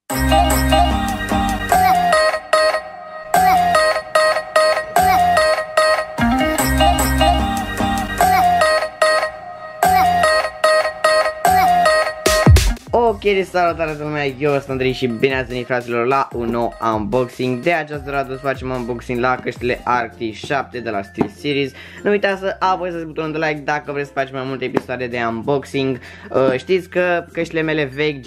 Ok, salutare toată lumea, eu sunt Andrei și bine ați venit, fraților, la un nou unboxing. De această dată să facem unboxing la căștile Arctic 7 de la SteelSeries. Nu uitați să apăsați butonul de like dacă vreți să facem mai multe episoade de unboxing. Știți că căștile mele vechi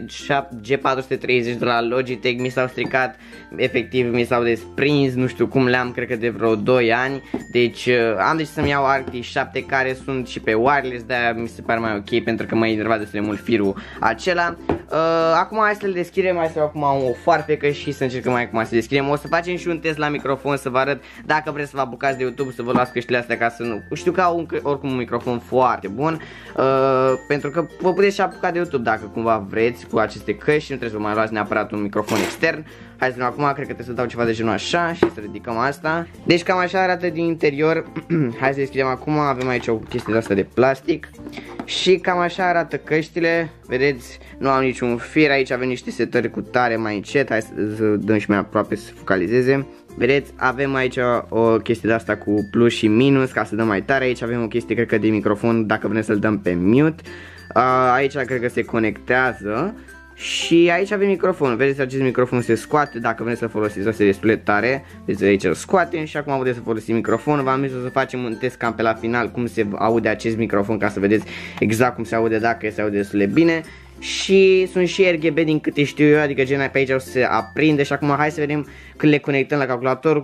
G430 de la Logitech mi s-au stricat, efectiv mi s-au desprins, nu știu cum le-am, cred că de vreo 2 ani. Deci am decis să-mi iau Arctic 7 care sunt și pe wireless, de-aia mi se pare mai ok pentru că mă enerva destul de mult firul acela. Acum hai să le deschidem, hai să iau acum o foarfecă și să încercăm mai acum să deschidem. O să facem și un test la microfon să vă arăt dacă vreți să vă apucați de YouTube, să vă luați căștile astea ca să nu... Știu că au oricum un microfon foarte bun, pentru că vă puteți și apuca de YouTube dacă cumva vreți cu aceste căști, nu trebuie să vă mai luați neapărat un microfon extern. Hai să vedem acum, cred că trebuie să dau ceva de genul așa și să ridicăm asta. Deci cam așa arată din interior. Hai să deschidem acum, avem aici o chestie de asta de plastic. Și cam așa arată căștile, vedeți, nu au niciun fir, aici avem niște setări cu tare mai încet, hai să dăm și mai aproape să focalizeze. Vedeți, avem aici o chestie de asta cu plus și minus ca să dăm mai tare, aici avem o chestie cred că de microfon dacă vrem să-l dăm pe mute. Aici cred că se conectează. Și aici avem microfonul, vedeți, acest microfon se scoate, dacă vreți să folosiți, o să destul de tare. Vedeți, aici îl scoatem și acum puteți să folosiți microfonul. V-am zis să facem un test cam pe la final cum se aude acest microfon, ca să vedeți exact cum se aude, dacă se aude destul de bine. Și sunt și RGB din câte știu eu, adică gen pe aici o să se aprinde. Și acum hai să vedem când le conectăm la calculator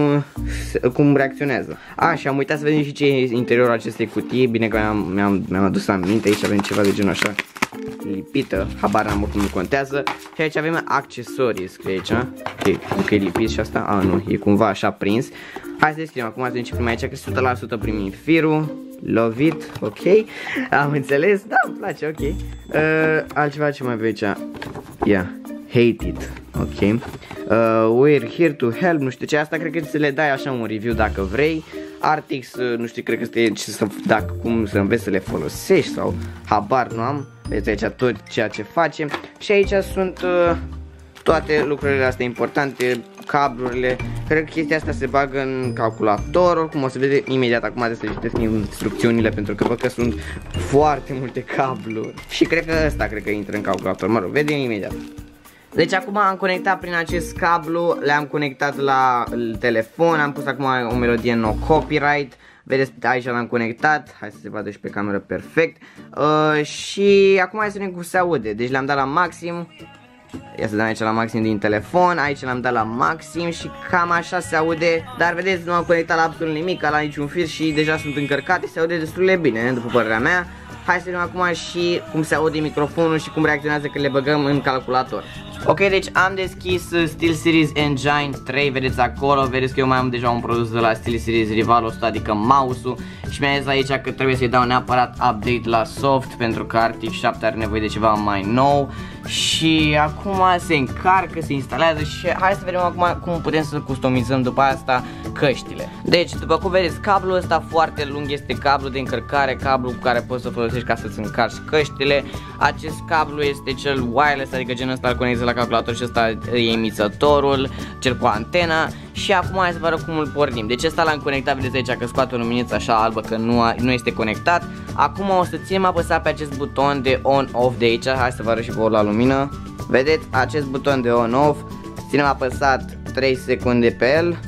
cum reacționează. Și am uitat să vedem și ce e interiorul acestei cutii. Bine că mi-am adus aminte, aici avem ceva de genul așa lipită, habar n-am, oricum nu contează. Și aici avem accesorii, scrie aici. Ok, e lipit și asta, nu, e cumva așa prins. Hai să deschidem acum, să începem aici, că 100% primim firul. Love it, ok, am înțeles, da, îmi place, ok. Altceva ce mai avem aici, hate it, ok. We're here to help, nu știu ce, asta cred că să le dai așa un review dacă vrei. Arctic, nu știu, cred că este cum să înveți să le folosești sau habar nu am. Vedeți aici tot ceea ce facem. Și aici sunt toate lucrurile astea importante, cablurile. Cred că chestia asta se bagă în calculator. Oricum o să vedem imediat, acum trebuie să citesc instrucțiunile pentru că văd că sunt foarte multe cabluri. Și cred că ăsta intră în calculator, mă rog, vedem imediat. Deci acum am conectat prin acest cablu, le-am conectat la telefon, am pus acum o melodie no copyright. Vedeți, aici l-am conectat, hai să se vadă și pe cameră perfect. Și acum hai să vedem cum se aude. Deci le-am dat la maxim. Ia să dăm aici la maxim din telefon, aici l-am dat la maxim și cam așa se aude. Dar vedeți, nu am conectat la absolut nimic, la niciun fir și deja sunt încărcate, se aude destul de bine, după părerea mea. Hai să vedem acum și cum se aude microfonul și cum reacționează când le băgăm în calculator. Ok, deci am deschis SteelSeries Engine 3, vedeți acolo, vedeți că eu mai am deja un produs de la SteelSeries Rival 100, adică mouse-ul. Și mi-a zis aici că trebuie să-i dau neapărat update la soft, pentru că Arctic 7 are nevoie de ceva mai nou. Și acum se încarcă, se instalează și hai să vedem acum cum putem să customizăm după asta căștile. Deci, după cum vedeți, cablul ăsta foarte lung este cablu de încărcare, cablu cu care poți să folosești ca să-ți încarci căștile. Acest cablu este cel wireless, adică genul ăsta îl conectezi la calculator și ăsta e emițătorul, cel cu antena. Și acum hai să vă arăt cum îl pornim. Deci ăsta l-am conectat, vedeți aici că scoate o luminiță așa albă că nu este conectat. Acum o să ținem apăsat pe acest buton de on-off de aici. Hai să vă arăt și pe la lumină. Vedeți acest buton de on-off. Ținem apăsat 3 secunde pe el.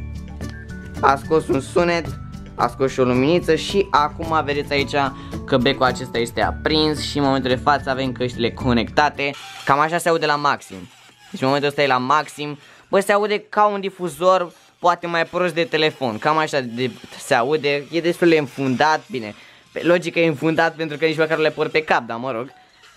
A scos un sunet, a scos și o luminiță și acum vedeți aici că becul acesta este aprins și în momentul de față avem căștile conectate. Cam așa se aude la maxim. Deci în momentul ăsta e la maxim. Bă, se aude ca un difuzor, poate mai prost de telefon. Cam așa se aude, e destul de înfundat, bine. Logic e înfundat pentru că nici măcar nu le port pe cap, dar mă rog.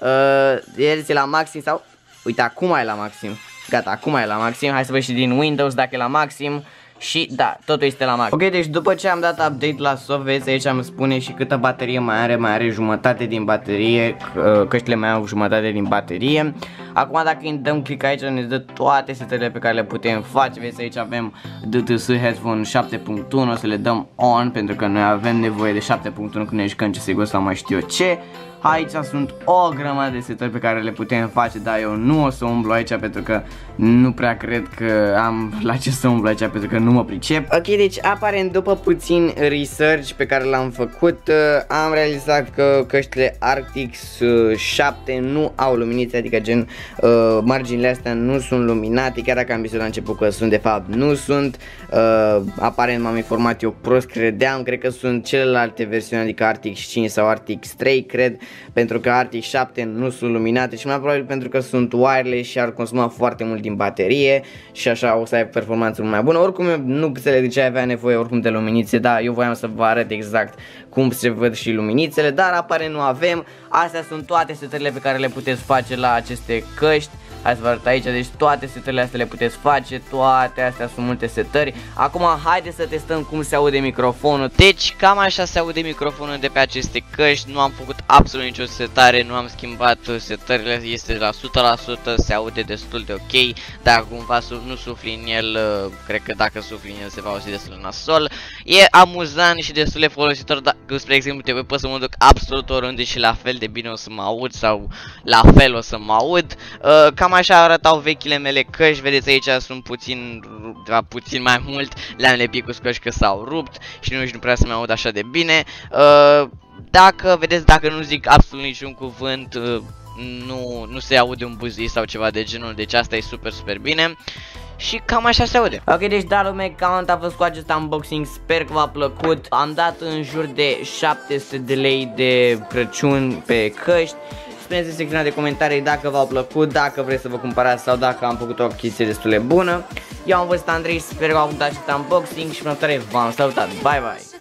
E la maxim sau... Uite, acum e la maxim. Gata, acum e la maxim. Hai să văd și din Windows dacă e la maxim. Și da, totul este la maxim. Ok, deci după ce am dat update la soft, vezi aici îmi spune și câtă baterie mai are jumătate din baterie, căștile mai au jumătate din baterie. Acum dacă îi dăm click aici ne dă toate setările pe care le putem face. Vezi aici avem DTS Headphone 7.1, o să le dăm on pentru că noi avem nevoie de 7.1 când ne jucăm CSGO sau mai știu eu ce. Aici sunt o grămadă de setări pe care le putem face, dar eu nu o să umblu aici pentru că nu prea cred că am la ce să umblu aici pentru că nu mă pricep. Ok, deci aparent după puțin research pe care l-am făcut, am realizat că căștile Arctis 7 nu au luminițe, adică gen marginile astea nu sunt luminate, chiar dacă am zis la început că sunt, de fapt nu sunt. Aparent m-am informat eu prost, credeam, cred că sunt celelalte versiuni, adică Arctis 5 sau Arctis 3, cred, pentru că Arctis 7 nu sunt luminate și mai probabil pentru că sunt wireless și ar consuma foarte mult din baterie și așa o să ai performanță mult mai bună. Oricum eu nu înțeleg de ce avea nevoie oricum de luminițe, dar eu voiam să vă arăt exact cum se văd și luminițele, dar aparent nu avem. Astea sunt toate setările pe care le puteți face la aceste căști. Hai să vă arăt aici, deci toate setările astea le puteți face, toate astea sunt multe setări. Acum haideți să testăm cum se aude microfonul. Deci cam așa se aude microfonul de pe aceste căști, nu am făcut absolut nicio setare, nu am schimbat setările, este la 100%, se aude destul de ok. Dacă cumva nu sufli în el, cred că dacă sufli în el se va auzi destul de nasol. E amuzant și destul de folositor, dacă, spre exemplu, trebuie pot să mă duc absolut oriunde și la fel de bine o să mă aud sau la fel o să mă aud. Cam așa arătau vechile mele căști, vedeți aici sunt puțin mai mult, le-am lepit cu scotch că s-au rupt și nici nu prea să mă aud așa de bine. Dacă vedeți, dacă nu zic absolut niciun cuvânt, nu se aude un buzii sau ceva de genul, deci asta e super bine. Și cam așa se aude. Ok, deci da lume, cam a fost cu acest unboxing, sper că v-a plăcut. Am dat în jur de 700 de lei de Crăciun pe căști. Spuneți în secțiunea de comentarii dacă v-au plăcut, dacă vreți să vă cumpărați sau dacă am făcut o chestie destul de bună. Eu am fost Andrei, sper că v-a plăcut acest unboxing și până viitoare v-am salutat. Bye bye!